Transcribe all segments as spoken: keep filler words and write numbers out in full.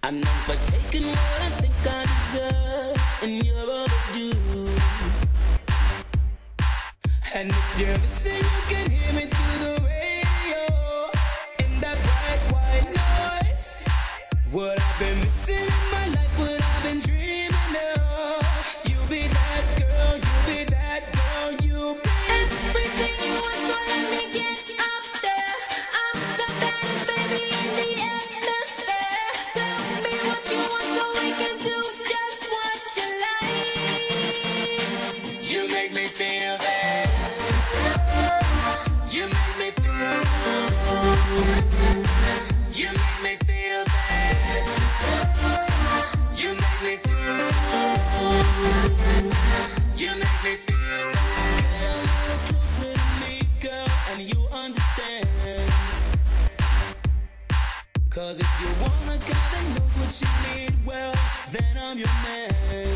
I'm known for taking what I think I deserve, and you're overdue. And if you're missing, you can hear me through the radio in that bright white noise. What I've been missing in my life, what I've been dreaming of. You be that girl, you be that girl, you be everything you want, so let me get up there. I'm the baddest baby in the atmosphere. Tell me what you want so we can do just what you like. You make me feel that. You make me feel You make me feel that. You make me feel You make me feel that. You're closer to me, girl, and you understand. Cause if you want a guy that knows what you need, well, then I'm your man.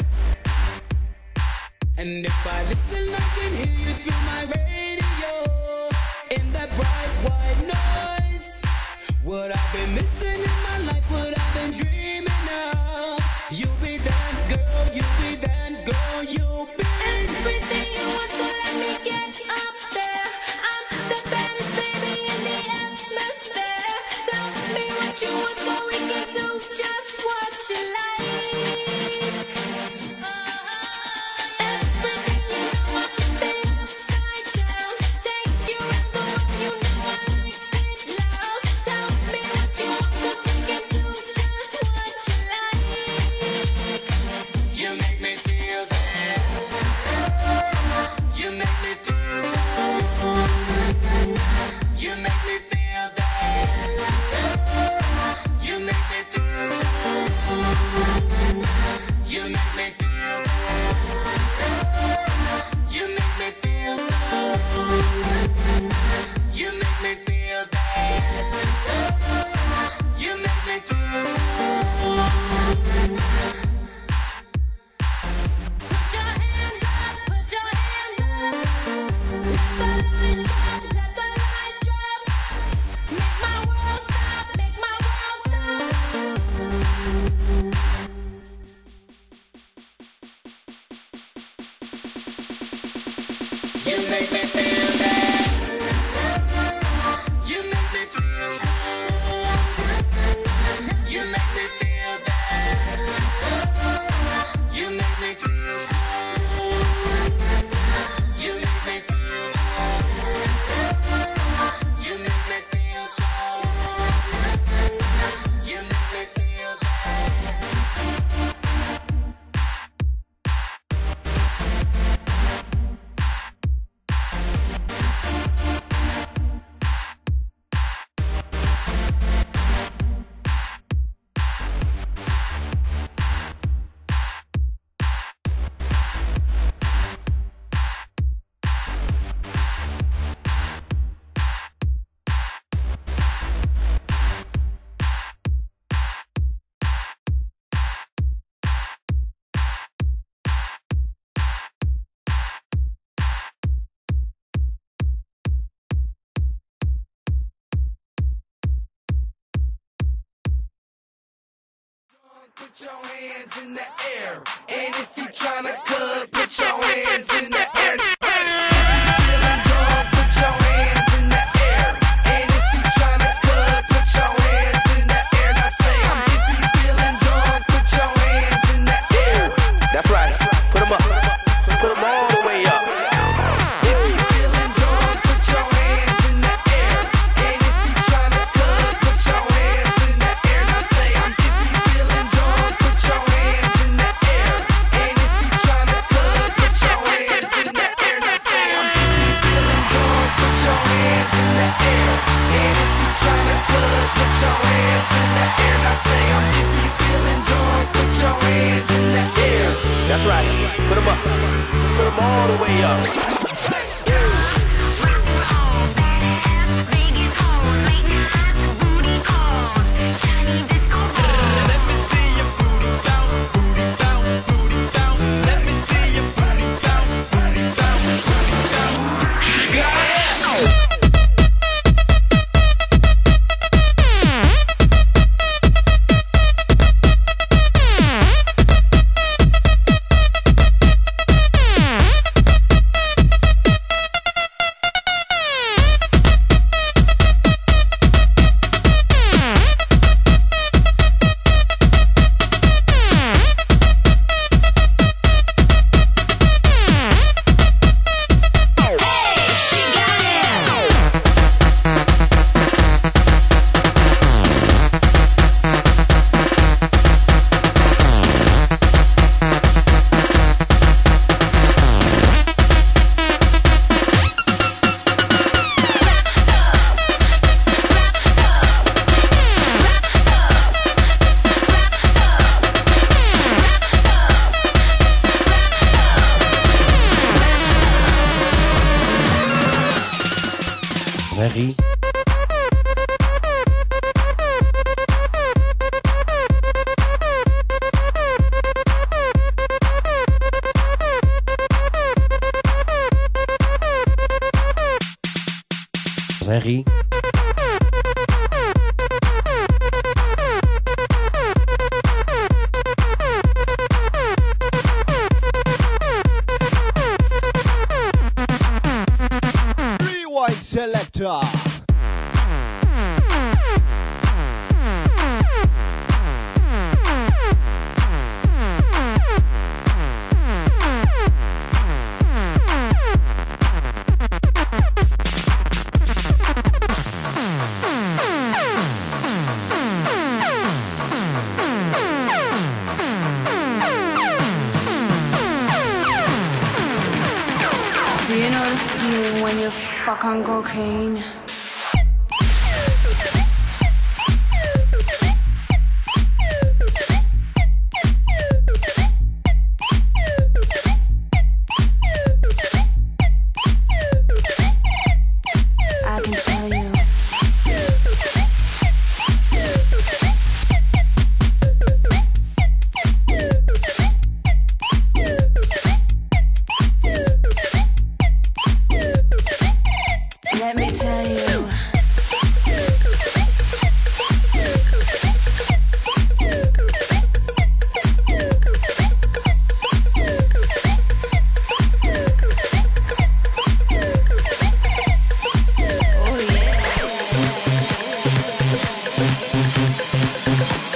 And if I listen, I can hear you through my radio in that bright white noise. What I've been missing in my life, what I've been dreaming of. You be that girl, you be that girl, you be everything you want, so let me get up there. I'm the baddest baby in the atmosphere. Tell me what you want so we can do just what you like. Everything you know, I can be upside down. Take you around the world, you know I like it loud. Tell me what you want, cause we can do just what you like. You make me feel that. You make me feel so. You make me feel that. You make me feel so. You make me feel that. You make me feel so. You make me feel that. You make me feel so. Put your hands up, put your hands up. Let the lights drop, let the lights drop. Make my world stop, make my world stop. You make me feel that. You make me feel so. You make me feel that. You make me feel so. You make me feel that. You make me feel so. You make me feel that. Put your hands in the air. And if you tryna cut, put your hands in the air. If you feeling drunk, put your hands in the air. And if you tryna cut, put your hands in the air. Now say I'm if you feeling drunk, put your hands in the air. That's right. Put them up. Put them all the way up. If you feeling drunk, put your hands in the air. And if you tryna cut, put your hands in the air. Now say I'm if you feeling drunk, put your hands in the air. And if you tryna cut, put your hands in the air. Now say I'm if you feeling drunk, put your hands in the air. And if you tryna cut, put your hands in the air. Now say I'm if you feeling drunk, put your hands in the air. That's right. Put them up. Put them all the way up. Let me see your booty bounce, booty bounce, booty bounce. Let me see your booty bounce, booty bounce, booty bounce. Zerry. Zerry. Rewind selector. Do you know the feeling when you fuck on cocaine? I can tell you. Let me tell you. Oh yeah.